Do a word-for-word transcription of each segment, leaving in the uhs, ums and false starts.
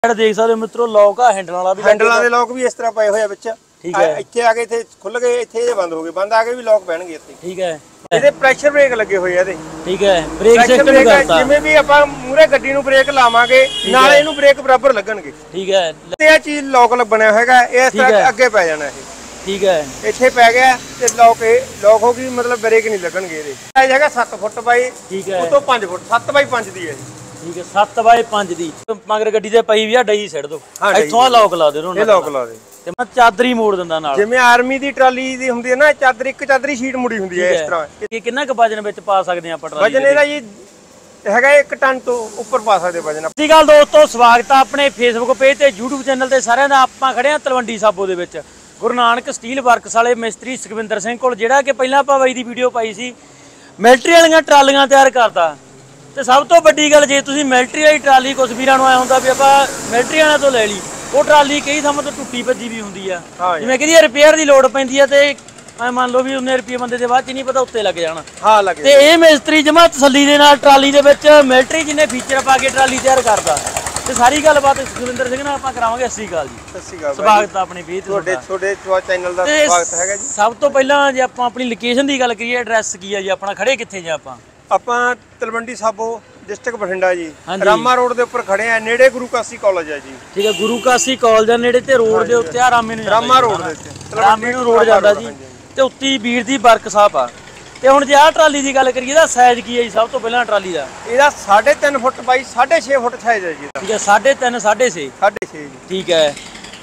देख सकते हो मित्रों लॉक आ हैंडल वाला भी हैंडल वाले लॉक भी इस तरह पए होए विच ठीक है ਇੱਥੇ ਆ ਕੇ ਇੱਥੇ ਖੁੱਲ ਗਏ ਇੱਥੇ ਇਹ ਬੰਦ ਹੋ ਗਏ ਬੰਦ ਆ ਕੇ ਵੀ ਲੌਕ ਪੈਣਗੇ ਇੱਥੇ ठीक है ਇਹਦੇ ਪ੍ਰੈਸ਼ਰ ਬ੍ਰੇਕ ਲੱਗੇ ਹੋਏ ਆ ਇਹਦੇ ठीक है ब्रेक सिस्टम करता ਜਿਵੇਂ ਵੀ ਆਪਾਂ ਮੂਰੇ ਗੱਡੀ ਨੂੰ ਬ੍ਰੇਕ ਲਾਵਾਂਗੇ ਨਾਲ ਇਹਨੂੰ ਬ੍ਰੇਕ ਬਰਾਬਰ ਲੱਗਣਗੇ ठीक है ਤੇ ਇਹ ਚੀਜ਼ ਲੌਕ ਬਣਿਆ ਹੈਗਾ ਇਸ ਤਰ੍ਹਾਂ ਅੱਗੇ ਪੈ ਜਾਣਾ ਇਹ ठीक है ਇੱਥੇ ਪੈ ਗਿਆ ਤੇ ਲੌਕ ਇਹ ਲੌਕ ਹੋ ਗਈ ਮਤਲਬ ਬ੍ਰੇਕ ਨਹੀਂ ਲੱਗਣਗੇ ਇਹਦੇ ਇਹ ਹੈਗਾ ਸੱਤ ਫੁੱਟ ਬਾਈ ठीक है ਉਤੋਂ ਪੰਜ ਫੁੱਟ ਸੱਤ ਬਾਈ ਪੰਜ ਦੀ ਹੈ ठीक है सात बाय पांच दी मगर गड्डी ते पई भी आ डई छड़ दो इथों लॉक ला दे ਇਹ ਲੌਕ ਲਾ ਦੇ ਤੇ ਮੈਂ ਚਾਦਰੀ ਮੋੜ ਦਿੰਦਾ ਨਾਲ ਜਿਵੇਂ ਆਰਮੀ ਦੀ ਟਰਾਲੀ ਦੀ ਹੁੰਦੀ ਹੈ ਨਾ ਚਾਦਰ ਇੱਕ ਚਾਦਰੀ ਸ਼ੀਟ ਮੁੜੀ ਹੁੰਦੀ ਹੈ ਇਸ ਤਰ੍ਹਾਂ ਇਹ ਕਿੰਨਾ ਕੁ ਵਜਨ ਵਿੱਚ ਪਾ ਸਕਦੇ ਆਪਾਂ ਟਰਾਲੀ ਵਜਨ ਇਹਦਾ ਜੀ ਹੈਗਾ ਇੱਕ ਟਨ ਤੋਂ ਉੱਪਰ ਪਾ ਸਕਦੇ ਵਜਨ ਸਤਿ ਸ਼੍ਰੀ ਅਕਾਲ ਦੋਸਤੋ ਸਵਾਗਤ ਆ ਆਪਣੇ ਫੇਸਬੁੱਕ ਪੇਜ ਤੇ YouTube ਚੈਨਲ ਤੇ ਸਾਰਿਆਂ ਦਾ ਆਪਾਂ ਖੜੇ ਆ ਤਲਵੰਡੀ ਸਾਬੋ ਦੇ ਵਿੱਚ ਗੁਰੂ ਨਾਨਕ ਸਟੀਲ ਵਰਕਸ ਵਾਲੇ ਮਿਸਤਰੀ ਸੁਖਵਿੰਦਰ ਸਿੰਘ ਕੋਲ ਜਿਹੜਾ ਕਿ ਪਹਿਲਾਂ ਆਪਾਂ ਬਾਈ ਦੀ ਵੀਡੀਓ ਪਾਈ ਸੀ ਮਿਲਟਰੀ ਵਾਲੀਆਂ ਟਰਾਲੀਆਂ ਤਿਆਰ ਕਰਦਾ ਤੇ ਸਭ ਤੋਂ ਵੱਡੀ ਗੱਲ ਜੇ ਤੁਸੀਂ ਮਿਲਟਰੀ ਵਾਲੀ ਟਰਾਲੀ ਕੁਝ ਵੀਰਾਂ ਨੂੰ ਆਇਆ ਹੁੰਦਾ ਵੀ ਆਪਾਂ ਮਿਲਟਰੀ ਵਾਲਿਆਂ ਤੋਂ ਲੈ ਲਈ ਉਹ ਟਰਾਲੀ ਕਈ ਥਾਵਾਂ ਤੋਂ ਟੁੱਟੀ ਭੱਜੀ ਵੀ ਹੁੰਦੀ ਆ ਜਿਵੇਂ ਕਿ ਇਹ ਰਿਪੇਅਰ ਦੀ ਲੋੜ ਪੈਂਦੀ ਆ ਤੇ ਐ ਮੰਨ ਲਓ ਵੀ ਉਹਨੇ ਰੁਪਏ ਬੰਦੇ ਦੇ ਬਾਅਦ ਚ ਨਹੀਂ ਪਤਾ ਉੱਤੇ ਲੱਗ ਜਾਣਾ ਹਾਂ ਲੱਗੇ ਤੇ ਇਹ ਮਿਸਤਰੀ ਜਮਾ ਤਸੱਲੀ ਦੇ ਨਾਲ ਟਰਾਲੀ ਦੇ ਵਿੱਚ ਮਿਲਟਰੀ ਜਿਹਨੇ ਫੀਚਰ ਪਾ ਕੇ ਟਰਾਲੀ ਤਿਆਰ ਕਰਦਾ ਤੇ ਸਾਰੀ ਗੱਲਬਾਤ ਸੁਖਵਿੰਦਰ ਸਿੰਘ ਨਾਲ ਆਪਾਂ ਕਰਾਵਾਂਗੇ। ਸਤਿ ਸ਼੍ਰੀ ਅਕਾਲ ਜੀ। ਸਤਿ ਸ਼੍ਰੀ ਅਕਾਲ ਸਵਾਗਤ ਆ ਆਪਣੇ ਪੇਜ ਤੇ ਤੁਹਾਡੇ ਤੁਹਾਡੇ ਚੈਨਲ ਦਾ ਸਵਾਗਤ ਹੈਗਾ ਜੀ। ਸਭ ਤੋਂ ਪਹਿਲਾਂ ਜੇ ਆਪਾਂ ਆਪਣੀ ਲੋਕੇਸ਼ਨ ਦੀ ਗੱਲ ਕਰੀਏ ਐਡਰੈਸ ਕੀ ਆ ਜੀ ਆਪਣਾ ਖੜੇ ਕਿੱਥੇ ਜਾਂ ਆਪਾਂ ਆਪਾਂ ਤਲਵੰਡੀ ਸਾਬੋ ਡਿਸਟ੍ਰਿਕਟ ਬਠਿੰਡਾ ਜੀ ਰਾਮਾ ਰੋਡ ਦੇ ਉੱਪਰ ਖੜੇ ਆ ਨੇੜੇ ਗੁਰੂ ਕਾਸੀ ਕਾਲਜ ਹੈ ਜੀ। ਠੀਕ ਹੈ ਗੁਰੂ ਕਾਸੀ ਕਾਲਜ ਦੇ ਨੇੜੇ ਤੇ ਰੋਡ ਦੇ ਉੱਤੇ ਆ ਰਾਮੇ ਨੂੰ ਰਾਮਾ ਰੋਡ ਦੇ ਉੱਤੇ ਰਾਮੇ ਨੂੰ ਰੋਡ ਜਾਂਦਾ ਜੀ ਤੇ ਉੱਤੀ ਵੀਰ ਦੀ ਵਰਕਸ਼ਾਪ ਆ। ਤੇ ਹੁਣ ਜੇ ਆਹ ਟਰਾਲੀ ਦੀ ਗੱਲ ਕਰੀਏ ਇਹਦਾ ਸਾਈਜ਼ ਕੀ ਹੈ ਜੀ ਸਭ ਤੋਂ ਪਹਿਲਾਂ ਟਰਾਲੀ ਦਾ ਇਹਦਾ ਸਾਢੇ ਤਿੰਨ ਫੁੱਟ ਬਾਈ ਸਾਢੇ ਛੇ ਫੁੱਟ ਸਾਈਜ਼ ਹੈ ਜੀ ਇਹਦਾ। ਠੀਕ ਹੈ ਸਾਢੇ ਤਿੰਨ ਸਾਢੇ ਛੇ ਸਾਢੇ ਛੇ ਜੀ ਠੀਕ ਹੈ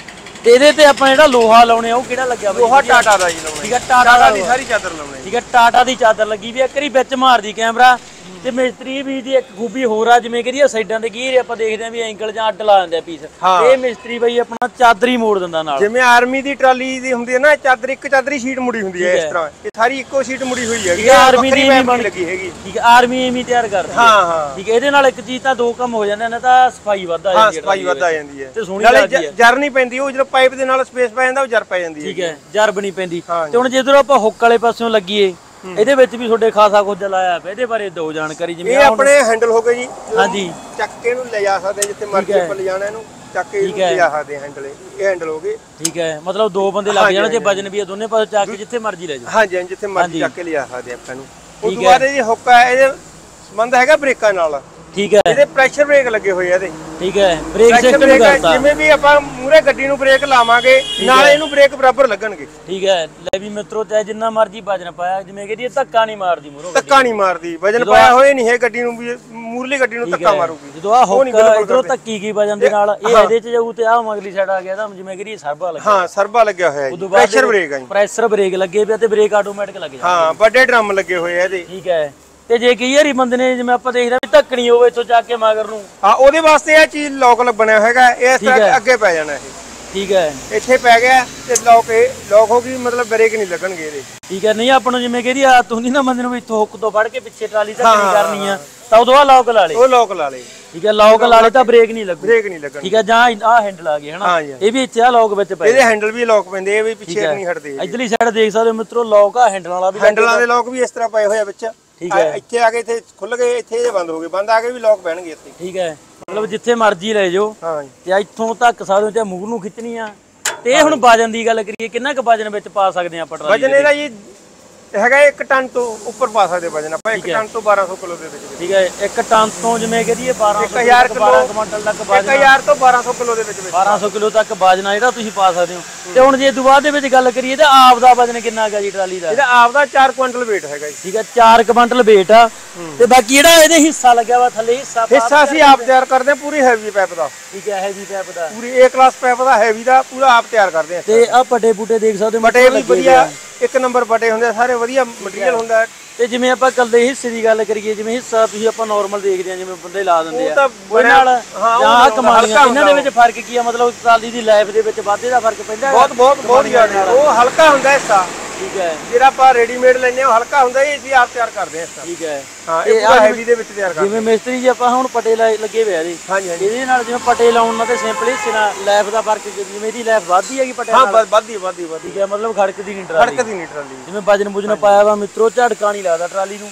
ਤੇ ਇਹਦੇ ਤੇ ਆਪਾਂ ਜਿਹੜਾ ਲੋਹਾ ਲਾਉਣੇ ਆ ਉਹ ਕਿਹੜਾ ਲੱਗਿਆ ਬਾਈ ਲੋਹਾ ਟਾਟਾ ਦਾ ਜੀ ਲਾਉਣਾ ਠੀਕ ਹੈ ਟਾਟਾ ਦੀ ਸਾਰੀ ਚਾਦਰ ਲਾਉਣੀ ਠੀਕ ਹੈ ਟਾਟਾ ਦੀ ਚਾਦਰ ਲੱਗੀ ਵੀ ਇੱਕ ਵਾਰੀ ਵਿੱਚ ਮਾਰਦੀ ਕੈਮਰਾ ਤੇ ਮਿਸਤਰੀ ਵੀ ਦੀ ਇੱਕ ਖੂਬੀ ਹੋਰ ਆ ਜਿਵੇਂ ਕਿ ਇਹ ਸਾਈਡਾਂ ਤੇ ਗੀਰ ਆਪਾਂ ਦੇਖਦੇ ਆਂ ਵੀ ਐਂਗਲ ਜਾਂ ਅੱਡ ਲਾ ਦਿੰਦੇ ਆ ਪੀਸ ਇਹ ਮਿਸਤਰੀ ਬਈ ਆਪਣਾ ਚਾਦਰੀ ਮੋੜ ਦਿੰਦਾ ਨਾਲ ਜਿਵੇਂ ਆਰਮੀ ਦੀ ਟਰਾਲੀ ਦੀ ਹੁੰਦੀ ਹੈ ਨਾ ਚਾਦਰ ਇੱਕ ਚਾਦਰੀ ਸ਼ੀਟ ਮੁੜੀ ਹੁੰਦੀ ਹੈ ਇਸ ਤਰ੍ਹਾਂ ਇਹ ਸਾਰੀ ਇੱਕੋ ਸ਼ੀਟ ਮੁੜੀ ਹੋਈ ਹੈਗੀ ਆਰਮੀ ਦੀ ਨਹੀਂ ਲੱਗੀ ਹੈਗੀ ਠੀਕ ਹੈ ਆਰਮੀ ਐਵੇਂ ਤਿਆਰ ਕਰਦੀ ਹਾਂ ਹਾਂ ਠੀਕ ਹੈ ਇਹਦੇ ਨਾਲ ਇੱਕ ਚੀਜ਼ ਤਾਂ ਦੋ ਕੰਮ ਹੋ ਜਾਂਦੇ ਨੇ ਤਾਂ ਸਫਾਈ ਵੱਧ ਆ ਜਾਂਦੀ ਹੈ ਸਫਾਈ ਵੱਧ ਆ ਜਾਂਦੀ ਹੈ ਤੇ ਸੋਹਣੀ ਲੱਗਦੀ ਹੈ ਜਰ ਨਹੀਂ ਪੈਂਦੀ ਉਹ ਜਦੋਂ ਪਾਈਪ ਦੇ ਨਾਲ ਸਪੇਸ ਪੈ ਜਾਂਦਾ ਉਹ ਜਰ ਪੈ ਜਾਂਦੀ ਹੈ ਠੀਕ ਹੈ ਜਰ ਬਣੀ ਪੈਂਦੀ ਤੇ ਹੁਣ ਜਦੋਂ ਆਪਾਂ ਹੁੱਕ ਵਾਲੇ ਪਾਸਿਓਂ ਲੱਗੀਏ ਇਹਦੇ ਵਿੱਚ ਵੀ ਤੁਹਾਡੇ ਖਾਸਾ ਕੁਝ ਲਾਇਆ ਪਿਆ ਇਹਦੇ ਬਾਰੇ ਦੋ ਜਾਣਕਾਰੀ ਜਿਵੇਂ ਇਹ ਆਪਣੇ ਹੈਂਡਲ ਹੋ ਗਏ ਜੀ ਹਾਂਜੀ ਚੱਕ ਕੇ ਇਹਨੂੰ ਲੈ ਜਾ ਸਕਦੇ ਜਿੱਥੇ ਮਰਜ਼ੀ ਆਪਾਂ ਲੈ ਜਾਣਾ ਇਹਨੂੰ ਚੱਕ ਕੇ ਇਹਨੂੰ ਲੈ ਜਾ ਸਕਦੇ ਹੈਂਡਲ ਇਹ ਹੈਂਡਲ ਹੋ ਗਏ ਠੀਕ ਹੈ ਮਤਲਬ ਦੋ ਬੰਦੇ ਲੱਗ ਜਾਣ ਜੇ ਵਜਨ ਵੀ ਦੋਨੇ ਪਾਸੇ ਚੱਕ ਕੇ ਜਿੱਥੇ ਮਰਜ਼ੀ ਲੈ ਜਾਓ ਹਾਂਜੀ ਜਿੱਥੇ ਮਰਜ਼ੀ ਚੱਕ ਕੇ ਲੈ ਜਾ ਸਕਦੇ ਆਪਾਂ ਨੂੰ ਉਸ ਤੋਂ ਬਾਅਦ ਇਹ ਜੀ ਹੁੱਕ ਹੈ ਇਹਦੇ ਸੰਬੰਧ ਹੈਗਾ ਬ੍ਰੇਕਾਂ ਨਾਲ ਠੀਕ ਹੈ ਇਹਦੇ ਪ੍ਰੈਸ਼ਰ ਬ੍ਰੇਕ ਲੱਗੇ ਹੋਏ ਆ ਇਹਦੇ ਠੀਕ ਹੈ ਬ੍ਰੇਕ ਸਿਸਟਮ ਕਰਤਾ ਜਿਵੇਂ ਵੀ ਆਪਾਂ ਮੂਰੇ ਗੱਡੀ ਨੂੰ ਬ੍ਰੇਕ ਲਾਵਾਂਗੇ ਨਾਲ ਇਹਨੂੰ ਬ੍ਰੇਕ ਬਰਾਬਰ ਲੱਗਣਗੇ ਠੀਕ ਹੈ ਲੈ ਵੀ ਮਿੱਤਰੋ ਚਾਹੇ ਜਿੰਨਾ ਮਰਜ਼ੀ ਵਜਨ ਪਾਇਆ ਜਿਵੇਂ ਕਿ ਇਹ ਧੱਕਾ ਨਹੀਂ ਮਾਰਦੀ ਮੂਰੋਂ ਧੱਕਾ ਨਹੀਂ ਮਾਰਦੀ ਵਜਨ ਪਾਇਆ ਹੋਏ ਨਹੀਂ ਹੈ ਗੱਡੀ ਨੂੰ ਵੀ ਮੂਰਲੀ ਗੱਡੀ ਨੂੰ ਧੱਕਾ ਮਾਰੂਗੀ ਜਦੋਂ ਆ ਹੁੱਕ ਇਧਰੋਂ ਧੱਕੀ ਕੀ ਵਜਨ ਦੇ ਨਾਲ ਇਹ ਇਹਦੇ ਚ ਜਾਊ ਤੇ ਆ ਮਗਲੀ ਸਾਈਡ ਆ ਗਿਆ ਤਾਂ ਜਿਵੇਂ ਕਿ ਇਹ ਸਰਬਾ ਲੱਗਿਆ ਹਾਂ ਸਰਬਾ ਲੱਗਿਆ ਹੋਇਆ ਜੀ ਪ੍ਰੈਸ਼ਰ ਬ੍ਰੇਕ ਹੈ ਜੀ ਪ੍ਰੈਸ਼ਰ ਬ੍ਰੇਕ ਲੱਗੇ ਪਿਆ ਤੇ ਬ੍ਰੇਕ ਆਟੋਮੈਟਿਕ ਲੱਗ ਜਾਂਦਾ ਹਾਂ ਵੱਡੇ ਡਰਮ ਲੱਗੇ ਹੋਏ ਆ ਇਹਦੇ ਠੀਕ ਹੈ ਤੇ ਜੇ ਕਈ ਵਾਰੀ ਬੰਦੇ ਨੇ ਜਿਵੇਂ ਆਪਾਂ ਦੇਖਦੇ ਵੀ ਧੱਕਣੀ ਹੋਵੇ ਇੱਥੋਂ ਜਾ ਕੇ ਮਗਰ ਨੂੰ ਹਾਂ ਉਹਦੇ ਵਾਸਤੇ ਇਹ ਚੀਜ਼ ਲੌਕ ਬਣਿਆ ਹੈਗਾ ਇਸ ਤਰ੍ਹਾਂ ਅੱਗੇ ਪੈ ਜਾਣਾ ਇਹ ਠੀਕ ਹੈ ਇੱਥੇ ਪੈ ਗਿਆ ਤੇ ਲੌਕ ਇਹ ਲੌਕ ਹੋ ਗਈ ਮਤਲਬ ਬ੍ਰੇਕ ਨਹੀਂ ਲੱਗਣਗੇ ਇਹਦੇ ਠੀਕ ਹੈ ਨਹੀਂ ਆਪਾਂ ਨੂੰ ਜਿਵੇਂ ਕਹਿੰਦੀ ਆਦਤ ਹੁੰਦੀ ਨਾ ਬੰਦੇ ਨੂੰ ਵੀ ਇੱਥੋਂ ਹੁੱਕ ਤੋਂ ਫੜ ਕੇ ਪਿੱਛੇ ਟਰਾਲੀ ਧੱਕਣੀ ਕਰਨੀ ਆ ਤਾਂ ਉਦੋਂ ਆ ਲੌਕ ਲਾ ਲੇ ਉਹ ਲੌਕ ਲਾ ਲੇ ਠੀਕ ਹੈ ਲੌਕ ਲਾ ਲੇ ਤਾਂ ਬ੍ਰੇਕ ਨਹੀਂ ਲੱਗੂ ਬ੍ਰੇਕ ਨਹੀਂ ਲੱਗਣੀ ਠੀਕ ਹੈ ਜਾਂ ਆਹ ਹੈਂਡਲ ਆ ਗਿਆ ਹਨਾ ਇਹ ਵੀ ਇੱਥੇ ਆ ਲੌਕ ਵਿੱਚ ਪਏ ਇਹਦੇ ਹੈਂਡਲ ਵੀ ਲੌਕ ਪੈਂਦੇ ਇਹ ਵੀ ਪਿੱਛੇ ਨਹੀਂ ਹਟਦੇ ਇਧਰਲੀ ਸਾਈਡ ਦੇਖ ਸਕਦੇ ਹੋ ਮਿੱਤਰੋ ਲੌਕ ਆ ਹੈਂਡਲ ਵਾਲਾ ਵੀ ਹੈਂਡਲਾਂ ਦੇ ਲੌਕ ਵੀ ਇਸ ਤਰ੍ਹਾਂ ਪਏ ਹੋਏ ਆ ਵਿੱਚ ਠੀਕ ਹੈ ਇੱਥੇ ਆ ਕੇ ਇੱਥੇ ਖੁੱਲ ਗਏ ਇੱਥੇ ਇਹ ਬੰਦ ਹੋ ਗਏ ਬੰਦ ਆ ਕੇ ਵੀ ਲੌਕ ਪੈਣਗੇ ਇੱਥੇ ਠੀਕ ਹੈ ਮਤਲਬ ਜਿੱਥੇ ਮਰਜ਼ੀ ਲੈ ਜਾਓ ਹਾਂ ਤੇ ਇੱਥੋਂ ਤੱਕ ਸਾਰੇ ਤੇ ਮੂੰਹ ਨੂੰ ਖਿੱਚਣੀ ਆ ਤੇ ਇਹ ਹੁਣ ਵਜਨ ਦੀ ਗੱਲ ਕਰੀਏ ਕਿੰਨਾ ਕੁ ਵਜਨ ਵਿੱਚ ਪਾ ਸਕਦੇ ਆ ਆਪਾਂ ਟਰਾਲੀ ਵਜਨ ਇਹਦਾ ਜੀ ਹੈਗਾ ਇੱਕ ਟਨ ਤੋਂ ਉੱਪਰ ਪਾ ਸਕਦੇ ਵਜਨ ਆਪਾਂ ਇੱਕ ਟਨ ਤੋਂ ਬਾਰਾਂ ਸੌ ਕਿਲੋ ਦੇ ਵਿੱਚ ਠੀਕ ਹੈ ਇੱਕ ਟਨ ਤੋਂ ਜਿਵੇਂ ਕਹਦੀਏ ਬਾਰਾਂ ਸੌ ਹਜ਼ਾਰ ਬਾਰਾਂ ਕੁਇੰਟਲ ਤੱਕ ਵਜਨ ਇੱਕ ਹਜ਼ਾਰ ਤੋਂ ਬਾਰਾਂ ਸੌ ਕਿਲੋ ਦੇ ਵਿੱਚ ਬਾਰਾਂ ਸੌ ਕਿਲੋ ਤੱਕ ਵਜਨ ਜਿਹੜਾ ਤੁਸੀਂ ਪਾ ਸਕਦੇ ਹੋ ਤੇ ਹੁਣ ਜੇ ਦੁਬਾਰਾ ਦੇ ਵਿੱਚ ਗੱਲ ਕਰੀਏ ਤੇ ਆਪ ਦਾ ਵਜਨ ਕਿੰਨਾ ਹੈਗਾ ਜੀ ਟਰਾਲੀ ਦਾ ਇਹਦਾ ਆਪ ਦਾ ਚਾਰ ਕੁਇੰਟਲ weight ਹੈਗਾ ਜੀ ਠੀਕ ਹੈ ਚਾਰ ਕੁਇੰਟਲ weight ਆ ਤੇ ਬਾਕੀ ਜਿਹੜਾ ਇਹਦੇ ਹਿੱਸਾ ਲੱਗਿਆ ਵਾ ਥੱਲੇ ਹਿੱਸਾ ਹਿੱਸਾ ਅਸੀਂ ਆਪ ਤਿਆਰ ਕਰਦੇ ਹਾਂ ਪੂਰੀ ਹੈਵੀ ਪਾਈਪ ਦਾ ਠੀਕ ਹੈ ਹੈਵੀ ਪਾਈਪ ਦਾ ਪੂਰੀ ਏ ਕਲਾਸ ਪਾਈਪ ਦਾ ਹੈਵੀ ਦਾ ਪੂਰਾ ਆਪ ਤਿਆਰ ਕਰਦੇ ਹਾਂ ਤੇ ਆ ਪੱਟੇ ਪੁੱਟੇ ਦੇਖ ਸਕਦੇ ਹੋ ਪੱਟੇ ਵੀ ਵਧੀਆ ਇੱਕ ਨੰਬਰ ਪੱਟੇ ਹੁੰਦੇ ਸਾਰੇ ਵਧੀਆ ਮਟੀਰੀਅਲ ਹੁੰਦਾ ਤੇ ਜਿਵੇਂ ਆਪਾਂ ਕੱਲੇ ਹਿੱਸੇ ਦੀ ਗੱਲ ਕਰੀਏ ਜਿਵੇਂ ਹਿੱਸਾ ਤੁਸੀਂ ਆਪਾਂ ਨਾਰਮਲ ਦੇਖਦੇ ਆ ਜਿਵੇਂ ਬੰਦੇ ਲਾ ਦਿੰਦੇ ਆ ਉਹ ਨਾਲ ਜਾਂ ਕਮਾਲੀਆਂ ਇਹਨਾਂ ਦੇ ਵਿੱਚ ਫਰਕ ਕੀ ਆ ਮਤਲਬ ਟਰਾਲੀ ਦੀ ਲਾਈਫ ਦੇ ਵਿੱਚ ਵਾਧੇ ਦਾ ਫਰਕ ਪੈਂਦਾ ਬਹੁਤ ਬਹੁਤ ਬਹੁਤ ਜ਼ਿਆਦਾ ਉਹ ਹਲਕਾ ਹੁੰਦਾ ਹਿੱਸਾ ਠੀਕ ਹੈ ਜਿਹੜਾ ਆਪਾਂ ਰੈਡੀਮੇਡ ਲੈਨੇ ਉਹ ਹਲਕਾ ਹੁੰਦਾ ਇਹ ਅਸੀਂ ਆਪ ਤਿਆਰ ਕਰਦੇ ਹਾਂ ਠੀਕ ਹੈ ਹਾਂ ਇਹ ਪੂਰਾ ਹੈਵੀ ਦੇ ਵਿੱਚ ਤਿਆਰ ਕਰਦੇ ਜਿਵੇਂ ਮਿਸਤਰੀ ਜੀ ਆਪਾਂ ਹੁਣ ਪਟੇ ਲੱਗੇ ਹੋਏ ਆ ਜੀ ਹਾਂਜੀ ਹਾਂਜੀ ਇਹਦੇ ਨਾਲ ਜਿਵੇਂ ਪਟੇ ਲਾਉਣ ਨਾਲ ਤੇ ਸਿੰਪਲ ਹਿੱਸੇ ਨਾਲ ਲਾਈਫ ਦਾ ਫਰਕ ਜਿਵੇਂ ਇਹਦੀ ਲਾਈਫ ਵੱਧਦੀ ਹੈਗੀ ਪਟੇ ਨਾਲ ਹਾਂ ਵੱਧਦੀ ਵੱਧਦੀ ਵੱਧਦੀ ਠੀਕ ਹੈ ਮਤਲਬ ਖੜਕਦੀ ਨਹੀਂ ਟਰਾਲੀ ਖੜਕਦੀ ਨਹੀਂ ਟਰਾਲੀ ਜਿਵੇਂ ਵਜਨ ਬੁਜਨ ਪਾਇਆ ਵਾ ਮਿੱਤਰੋ ਝਟਕਾ ਨਹੀਂ ਲੱਗਦਾ ਟਰਾਲੀ ਨੂੰ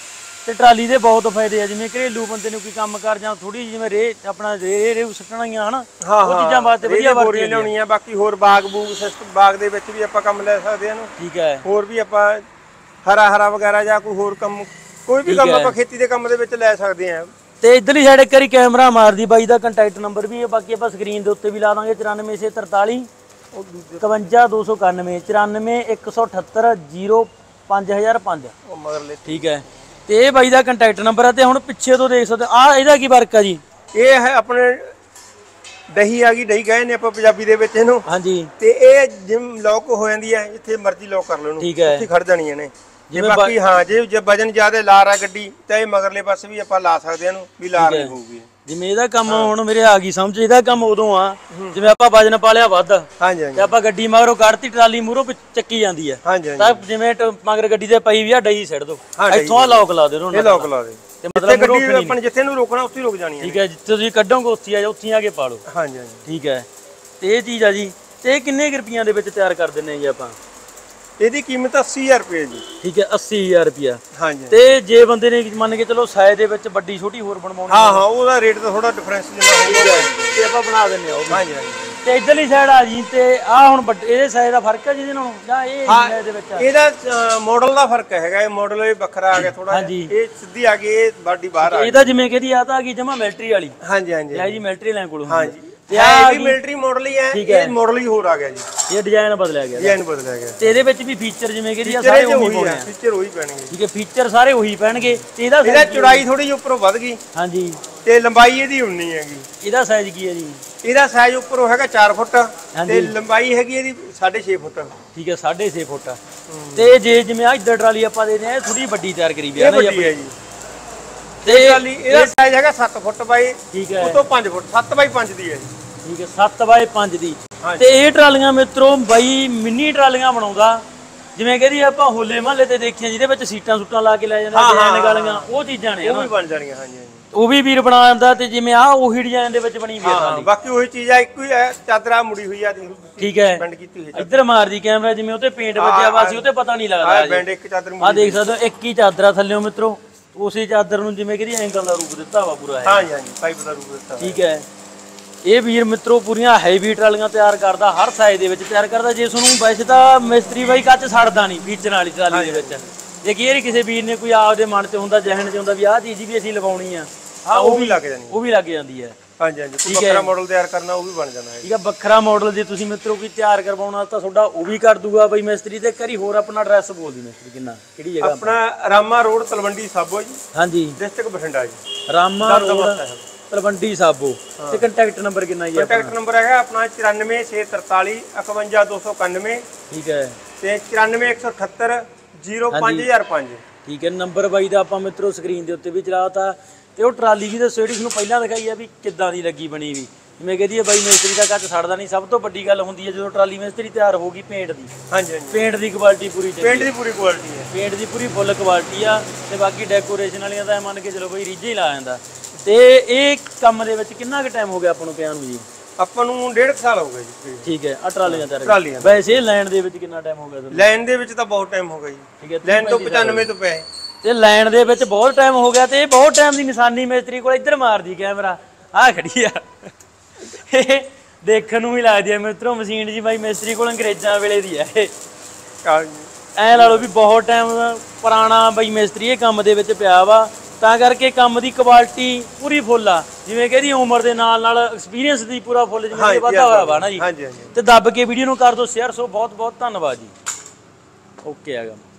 ਤੇ ਟਰਾਲੀ ਦੇ ਬਹੁਤ ਫਾਇਦੇ ਆ, ਜਿਵੇਂ ਘਰੇਲੂ ਬੰਦੇ ਨੂੰ ਕੋਈ ਕੰਮ ਕਰ ਜਾਂ ਥੋੜੀ ਜਿਹੀ ਜਿਵੇਂ ਰੇ ਆਪਣਾ ਰੇ ਰੇ ਸੁੱਟਣੀਆਂ ਹਨਾ, ਉਹ ਚੀਜ਼ਾਂ ਵਾਸਤੇ ਵਧੀਆ ਬੋਰੀਆਂ ਲਿਆਉਣੀਆਂ। ਬਾਕੀ ਹੋਰ ਬਾਗ ਬੂਗ ਸਿਸਟਮ ਬਾਗ ਦੇ ਵਿੱਚ ਵੀ ਆਪਾਂ ਕੰਮ ਲੈ ਸਕਦੇ ਹਾਂ। ਠੀਕ ਹੈ। ਹੋਰ ਵੀ ਆਪਾਂ ਹਰਾ ਹਰਾ ਵਗੈਰਾ ਜਾਂ ਕੋਈ ਹੋਰ ਕੰਮ, ਕੋਈ ਵੀ ਕੰਮ ਆਪਾਂ ਖੇਤੀ ਦੇ ਕੰਮ ਦੇ ਵਿੱਚ ਲੈ ਸਕਦੇ ਹਾਂ। ਤੇ ਇਧਰਲੀ ਸਾਈਡ ਇੱਕ ਵਾਰੀ ਕੈਮਰਾ ਮਾਰਦੀ ਬਾਈ ਦਾ ਕੰਟੈਕਟ ਨੰਬਰ ਵੀ ਹੈ, ਬਾਕੀ ਆਪਾਂ ਸਕਰੀਨ ਦੇ ਉੱਤੇ ਵੀ ਲਾ ਦਾਂਗੇ ਚੁਰਾਨਵੇਂ ਛੇ ਤਰਤਾਲੀ ਇਕਵੰਜਾ ਦੋ ਸੌ ਇਕਾਨਵੇਂ ਚੁਰਾਨਵੇਂ ਇੱਕ ਸੌ ਅਠੱਤਰ ਜ਼ੀਰੋ ਪੰਜ ਹਜ਼ਾਰ ਪੰਜ। ਠੀਕ ਹੈ। ਤੇ ਇਹ ਬਾਈ ਦਾ ਕੰਟੈਕਟ ਨੰਬਰ ਹੈ। ਤੇ ਹੁਣ ਪਿੱਛੇ ਤੋਂ ਦੇਖ ਸਕਦੇ ਆ, ਇਹਦਾ ਕੀ ਵਰਕ ਆ ਜੀ? ਇਹ ਹੈ ਆਪਣੇ ਦਹੀਂ ਆ ਗਈ, ਦਹੀਂ ਗਏ ਨੇ ਆਪਾਂ ਪੰਜਾਬੀ ਦੇ ਵਿੱਚ ਇਹਨੂੰ। ਹਾਂਜੀ। ਤੇ ਇਹ ਜਿਮ ਲੌਕ ਹੋ ਜਾਂਦੀ ਹੈ, ਜਿੱਥੇ ਮਰਜ਼ੀ ਲੌਕ ਕਰ ਲਓ ਇਹਨੂੰ, ਉੱਥੇ ਖੜ ਜਾਣੀਆਂ ਨੇ। ਜੇ ਬਾਕੀ ਹਾਂ ਜੇ ਜੇ ਵਜਨ ਜ਼ਿਆਦਾ ਲਾਰ ਆ ਗੱਡੀ ਤਾਂ ਇਹ ਮਗਰਲੇ ਪਾਸੇ ਵੀ ਆਪਾਂ ਲਾ ਸਕਦੇ ਇਹਨੂੰ, ਵੀ ਲਾਰ ਨਹੀਂ ਹੋਊਗੀ। ਜਿਵੇਂ ਇਹਦਾ ਕੰਮ ਹੁਣ ਮੇਰੇ ਆ ਗਈ ਸਮਝ, ਇਹਦਾ ਕੰਮ ਉਦੋਂ ਆ ਜਿਵੇਂ ਆਪਾਂ ਵਜਨ ਪਾ ਲਿਆ ਵੱਧ ਹਾਂਜੀ ਹਾਂਜੀ ਤੇ ਆਪਾਂ ਗੱਡੀ ਮਗਰੋਂ ਕੱਢਤੀ, ਟਰਾਲੀ ਮੂਹਰੋਂ ਚੱਕੀ ਜਾਂਦੀ ਹੈ ਹਾਂਜੀ ਤਾਂ ਜਿਵੇਂ ਮਗਰ ਗੱਡੀ ਤੇ ਪਈ ਵੀ ਆ ਡਈ ਸਿੱਟ ਦੋ, ਇੱਥੋਂ ਆ ਲੌਕ ਲਾ ਦੇ ਇਹ ਲੌਕ ਲਾ ਦੇ ਤੇ ਮਤਲਬ ਗੱਡੀ ਆਪਾਂ ਜਿੱਥੇ ਨੂੰ ਰੋਕਣਾ ਉੱਥੇ ਰੁਕ ਜਾਣੀ ਹੈ। ਠੀਕ ਹੈ। ਜਿੱਥੇ ਤੁਸੀਂ ਕੱਢੋਗੇ ਉੱਥੇ ਆ ਉੱਥੇ ਆ ਕੇ ਪਾ ਲਓ। ਹਾਂਜੀ ਹਾਂਜੀ ਠੀਕ ਹੈ। ਤੇ ਇਹ ਚੀਜ਼ ਆ ਜੀ। ਤੇ ਇਹ ਕਿੰਨੇ ਰੁਪਈਆਂ ਦੇ ਵਿੱਚ ਤਿਆਰ ਕਰ ਦਿੰਨੇ ਜੀ ਆਪਾਂ? ਇਹਦੀ ਕੀਮਤ ਅੱਸੀ ਹਜ਼ਾਰ ਰੁਪਏ ਜੀ। ਠੀਕ ਹੈ। ਅੱਸੀ ਹਜ਼ਾਰ ਰੁਪਿਆ। ਹਾਂਜੀ। ਤੇ ਜੇ ਬੰਦੇ ਨੇ ਮੰਨ ਕੇ ਚਲੋ ਸਾਈਜ਼ ਦੇ ਵਿੱਚ ਵੱਡੀ ਛੋਟੀ ਹੋਰ ਬਣਵਾਉਣੀ, ਹਾਂ ਹਾਂ ਉਹਦਾ ਰੇਟ ਤਾਂ ਥੋੜਾ ਡਿਫਰੈਂਸ ਜਿੰਨਾ ਹੋਊਗਾ ਤੇ ਆਪਾਂ ਬਣਾ ਦਿੰਨੇ ਆ। ਹਾਂਜੀ ਹਾਂਜੀ। ਤੇ ਇਧਰਲੀ ਸਾਈਡ ਆ ਜੀ, ਤੇ ਆ ਹੁਣ ਇਹਦੇ ਸਾਈਜ਼ ਦਾ ਫਰਕ ਹੈ ਜਿਹਦੇ ਨਾਲੋਂ ਜਾਂ ਇਹ ਸਾਈਜ਼ ਦੇ ਵਿੱਚ? ਇਹਦਾ ਮਾਡਲ ਦਾ ਫਰਕ ਹੈਗਾ, ਇਹ ਮਾਡਲ ਇਹ ਵੱਖਰਾ ਆ ਗਿਆ ਥੋੜਾ ਜਿਹਾ, ਇਹ ਸਿੱਧੀ ਆ ਗਈ, ਇਹ ਬਾਡੀ ਬਾਹਰ ਆ ਗਈ। ਇਹਦਾ ਜਿਵੇਂ ਕਿਹਦੀ ਆ ਤਾਂ ਆ ਗਈ ਜਮਾ ਮਿਲਟਰੀ ਵਾਲੀ। ਹਾਂਜੀ ਹਾਂਜੀ ਇਹ ਜੀ ਮਿਲਟਰੀ ਲਾਈਨ ਕੋਲ। ਹਾਂਜੀ। ਤੇ ਇਹ ਵੀ ਮਿਲਟਰੀ ਮਾਡਲ ਹੀ ਹੈ, ਇਹ ਮਾਡਲ ਹੀ ਹੋਰ ਆ ਗਿਆ ਜੀ। ਇਹ ਡਿਜ਼ਾਈਨ ਬਦਲਿਆ ਗਿਆ। ਡਿਜ਼ਾਈਨ ਬਦਲਿਆ ਗਿਆ। ਤੇ ਇਹਦੇ ਵਿੱਚ ਵੀ ਫੀਚਰ ਜਿਵੇਂ ਕਿ ਇਹ ਸਾਰੇ ਉਹੀ ਪਾਉਣੇ ਆ। ਫੀਚਰ ਉਹੀ ਪੈਣਗੇ। ਠੀਕ ਹੈ। ਫੀਚਰ ਸਾਰੇ ਉਹੀ ਪੈਣਗੇ। ਤੇ ਇਹਦਾ ਇਹਦਾ ਚੌੜਾਈ ਥੋੜੀ ਜਿਹੀ ਉੱਪਰੋਂ ਵੱਧ ਗਈ। ਹਾਂਜੀ। ਤੇ ਲੰਬਾਈ ਇਹਦੀ ਉਨੀ ਹੈਗੀ। ਇਹਦਾ ਸਾਈਜ਼ ਕੀ ਹੈ ਜੀ? ਇਹਦਾ ਸਾਈਜ਼ ਉੱਪਰੋਂ ਹੈਗਾ ਚਾਰ ਫੁੱਟ ਤੇ ਲੰਬਾਈ ਹੈਗੀ ਇਹਦੀ ਸਾਢੇ ਛੇ ਫੁੱਟ। ਠੀਕ ਹੈ। ਸਾਢੇ ਛੇ ਫੁੱਟ। ਤੇ ਜੇ ਜਿਵੇਂ ਆ ਇੱਧਰ ਟਰਾਲੀ ਆਪਾਂ ਦੇ ਰਹੇ ਆ, ਥੋੜੀ ਵੱਡੀ ਤਿਆਰ ਕਰੀ ਵੀ ਆ ਨਾ ਜੀ। ਤੇ ਟਰਾਲੀ ਇਹਦਾ ਸਾਈਜ਼ ਹੈਗਾ ਸੱਤ ਫੁੱਟ ਬਾਈ। ਠੀਕ ਹੈ। ਉਤੋਂ ਪੰਜ ਫੁੱਟ ਸੱਤ ਬਾਈ ਪੰਜ ਦੀ ਹੈ ਜੀ। ਠੀਕ ਹੈ। ਸੱਤ ਬਾਈ ਪੰਜ ਦੀ। ਤੇ ਇਹ ਟਰਾਲੀਆਂ ਮਿੱਤਰੋ ਬਾਈ ਮਿੰਨੀ ਟਰਾਲੀਆਂ ਬਣਾਉਂਦਾ, ਜਿਵੇਂ ਕਹਿੰਦੀ ਆਪਾਂ ਹੋਲੇ ਮਹੱਲੇ ਤੇ ਦੇਖੀਆਂ ਜਿਹਦੇ ਵਿੱਚ ਸੀਟਾਂ ਸੂਟਾਂ ਲਾ ਕੇ ਲੈ ਜਾਂਦੇ ਡਿਜ਼ਾਈਨ ਗਾਲੀਆਂ, ਉਹ ਚੀਜ਼ਾਂ ਨੇ। ਉਹ ਵੀ ਬਣ ਜਾਣੀਆਂ। ਹਾਂਜੀ ਹਾਂਜੀ। ਉਹ ਵੀ ਵੀਰ ਬਣਾ ਜਾਂਦਾ। ਤੇ ਜਿਵੇਂ ਆ ਉਹੀ ਡਿਜ਼ਾਈਨ ਦੇ ਵਿੱਚ ਬਣੀ ਵੀ ਆ ਟਰਾਲੀ। ਬਾਕੀ ਉਹੀ ਚੀਜ਼ ਆ, ਇੱਕੋ ਹੀ ਹੈ, ਚਾਦਰਾ ਮੁੜੀ ਹੋਈ ਆ। ਠੀਕ ਹੈ। ਬੈਂਡ ਕੀਤੀ ਹੋਈ ਹੈ। ਇੱਧਰ ਮਾਰਦੀ ਕੈਮਰਾ, ਜਿਵੇਂ ਉਹਤੇ ਪੇਂਟ ਵੱਜਿਆ ਵਾ ਸੀ, ਉਹਤੇ ਪਤਾ ਨਹੀਂ ਲੱਗਦਾ। ਆ ਬੈਂਡ ਇੱਕ ਚਾਦਰ ਆ ਦੇਖ ਸਕਦੇ ਹੋ, ਇੱਕ ਹੀ ਚਾਦਰਾ ਥੱਲਿਓ ਮਿੱਤਰੋ, ਉਸੇ ਚਾਦਰ ਨੂੰ ਜਿਵੇਂ ਕਿ ਐਂਗਲ ਦਾ ਰੂਪ ਦਿੱਤਾ ਵਾ ਪੂਰਾ। ਹਾਂਜੀ ਹਾਂਜੀ। ਪਾਈਪ ਦਾ ਰੂਪ ਦਿੱਤਾ। ਠੀਕ ਹੈ। ਇਹ ਵੀਰ ਮਿੱਤਰੋ ਪੂਰੀਆਂ ਹੈਵੀ ਟਰਾਲੀਆਂ ਤਿਆਰ ਕਰਦਾ, ਹਰ ਸਾਈਜ਼ ਦੇ ਵਿੱਚ ਤਿਆਰ ਕਰਦਾ। ਜੇ ਤੁਹਾਨੂੰ ਵੈਸੇ ਤਾਂ ਮਿਸਤਰੀ ਬਾਈ ਕੱਚ ਛੱਡਦਾ ਨਹੀਂ ਫੀਚਰ ਵਾਲੀ ਟਰਾਲੀ ਦੇ ਵਿੱਚ। ਜੇ ਕੀ ਕਿਸੇ ਵੀਰ ਨੇ ਕੋਈ ਆਪਦੇ ਮਨ 'ਚ ਹੁੰਦਾ, ਜਹਨ 'ਚ ਹੁੰਦਾ ਵੀ ਆਹ ਚੀਜ਼ ਵੀ ਅਸੀਂ ਲਗਾਉਣੀ ਆ, ਹਾਂ ਉਹ ਵੀ ਲੱਗ ਜਾਂਦੀ ਉਹ ਵੀ ਲੱਗ ਜਾਂਦੀ ਹੈ। ਹਾਂਜੀ ਹਾਂਜੀ। ਕੋਈ ਵੱਖਰਾ ਮਾਡਲ ਤਿਆਰ ਕਰਨਾ ਉਹ ਵੀ ਬਣ ਜਾਂਦਾ ਹੈ। ਠੀਕ ਹੈ। ਵੱਖਰਾ ਮਾਡਲ ਜੇ ਤੁਸੀਂ ਮਿੱਤਰੋ ਕੋਈ ਤਿਆਰ ਕਰਵਾਉਣਾ ਤਾਂ ਤੁਹਾਡਾ ਉਹ ਵੀ ਕਰ ਦੂਗਾ ਬਾਈ ਮਿਸਤਰੀ। ਤੇ ਕਰੀ ਹੋਰ ਆਪਣਾ ਐਡਰੈਸ ਬੋਲ ਦੀ ਮਿਸਤਰੀ, ਕਿੰਨਾ ਕਿਹੜੀ ਜਗ੍ਹਾ? ਆਪਣਾ ਰਾਮਾ ਰੋਡ ਤਲਵੰਡੀ ਸਾਬੋ ਜੀ। ਹਾਂਜੀ। ਡਿਸਟ੍ਰਿਕਟ ਬਠਿੰਡਾ ਜੀ। ਰਾਮਾ ਰੋਡ ਤਲਵੰਡੀ ਸਾਬੋ। ਤੇ ਕੰਟੈਕਟ ਨੰਬਰ ਕਿੰਨਾ ਜੀ? ਕੰਟੈਕਟ ਨੰਬਰ ਹੈਗਾ ਆਪਣਾ ਚੁਰਾਨਵੇਂ ਛੇ ਤਰਤਾਲੀ ਇਕਵੰਜਾ ਦੋ ਸੌ ਇਕਾਨਵੇਂ। ਠੀਕ ਹੈ। ਤੇ ਚੁਰਾਨਵੇਂ ਇੱਕ ਸੌ ਅਠੱਤਰ ਜ਼ੀਰੋ ਪੰਜ ਹਜ਼ਾਰ ਪੰਜ। ਠੀਕ ਹੈ। ਨੰਬਰ ਬਾਈ ਦਾ ਆਪਾਂ ਮਿੱਤਰੋ ਸਕਰੀਨ ਦੇ ਉੱਤੇ ਵੀ ਚਲਾਤਾ। ਤੇ ਉਹ ਟਰਾਲੀ ਵੀ ਦੱਸੋ ਜਿਹੜੀ ਤੁਹਾਨੂੰ ਪਹਿਲਾਂ ਦਿਖਾਈ ਆ ਵੀ ਕਿੱਦਾਂ ਦੀ ਲੱਗੀ ਬਣੀ ਵੀ। ਜਿਵੇਂ ਕਹਦੀ ਹੈ ਬਾਈ ਮਿਸਤਰੀ ਦਾ ਕੱਚ ਛੱਡਦਾ ਨਹੀਂ। ਸਭ ਤੋਂ ਵੱਡੀ ਗੱਲ ਹੁੰਦੀ ਹੈ ਜਦੋਂ ਟਰਾਲੀ ਮਿਸਤਰੀ ਤਿਆਰ ਹੋ ਗਈ ਪੇਂਟ ਦੀ। ਹਾਂਜੀ ਹਾਂਜੀ। ਪੇਂਟ ਦੀ ਕੁਆਲਿਟੀ ਪੂਰੀ ਚਾਹੀਦੀ। ਪੇਂਟ ਦੀ ਪੂਰੀ ਕੁਆਲਿਟੀ ਹੈ। ਪੇਂਟ ਦੀ ਪੂਰੀ ਫੁੱਲ ਕੁਆਲਿਟੀ ਆ। ਤੇ ਬਾਕੀ ਡੈਕੋਰੇਸ਼ਨ ਵਾਲੀਆਂ ਤਾਂ ਮੰਨ ਕੇ ਚਲੋ ਬਾਈ ਰੀਝੇ ਹੀ ਲਾ ਜਾਂਦਾ। ਤੇ ਇਹ ਕੰਮ ਦੇ ਵਿੱਚ ਕਿੰਨਾ ਕੁ ਟਾਈਮ ਹੋ ਗਿਆ ਆਪਾਂ ਨੂੰ ਪਿਆ ਨੂੰ ਜੀ? ਆਪਾਂ ਨੂੰ ਡੇਢ ਸਾਲ ਹੋ ਗਿਆ ਜੀ। ਠੀਕ ਹੈ। ਆ ਟਰਾਲੀਆਂ ਤਿਆਰ ਟਰਾਲੀਆਂ ਵੈਸੇ ਲਾਈਨ ਦੇ ਵਿੱਚ ਕਿੰਨਾ ਟਾਈਮ ਹੋ ਗਿਆ ਤੁਹਾਨੂੰ? ਲਾਈਨ ਦੇ ਵਿੱਚ ਤਾਂ ਬਹੁਤ ਟਾਈਮ ਹੋ ਗਿਆ ਜੀ। ਠੀਕ ਹੈ। ਲਾਈਨ ਤੋਂ ਪਚਾਨਵੇਂ ਤੋਂ ਪਏ। ਤੇ ਲਾਈਨ ਦੇ ਵਿੱਚ ਬਹੁਤ ਟਾਈਮ ਹੋ ਗਿਆ। ਤੇ ਇਹ ਬਹੁਤ ਟਾਈਮ ਦੀ ਨਿਸ਼ਾਨੀ ਮਿਸਤਰੀ ਕੋਲ। ਇੱਧਰ ਮਾਰਦੀ ਕੈਮਰਾ, ਆਹ ਖੜੀ ਆ। ਇਹ ਦੇਖਣ ਨੂੰ ਵੀ ਲੱਗਦੀ ਹੈ ਮਿੱਤਰੋ ਮਸ਼ੀਨ ਜੀ ਬਾਈ ਮਿਸਤਰੀ ਕੋਲ ਅੰਗਰੇਜ਼ਾਂ ਵੇਲੇ ਦੀ ਹੈ ਇਹ। ਐ ਲਾ ਲਓ ਵੀ ਬਹੁਤ ਟਾਈਮ ਪੁਰਾਣਾ ਬਾਈ ਮਿਸਤਰੀ ਇਹ ਕੰਮ ਦੇ ਵਿੱਚ ਪਿਆ ਵਾ, ਤਾਂ ਕਰਕੇ ਕੰਮ ਦੀ ਕੁਆਲਿਟੀ ਪੂਰੀ ਫੁੱਲ ਆ। ਜਿਵੇਂ ਕਿ ਇਹਦੀ ਉਮਰ ਦੇ ਨਾਲ ਨਾਲ ਐਕਸਪੀਰੀਅੰਸ ਦੀ ਪੂਰਾ ਫੁੱਲ ਜਿਵੇਂ ਵਾਧਾ ਹੋਇਆ ਵਾ ਨਾ ਜੀ। ਤੇ ਦੱਬ ਕੇ ਵੀਡੀਓ ਨੂੰ ਕਰ ਦਿਓ ਸ਼ੇਅਰ। ਸੋ ਬਹੁਤ ਬਹੁਤ ਧੰਨਵਾਦ ਜੀ। ਓਕੇ ਆਗਾ।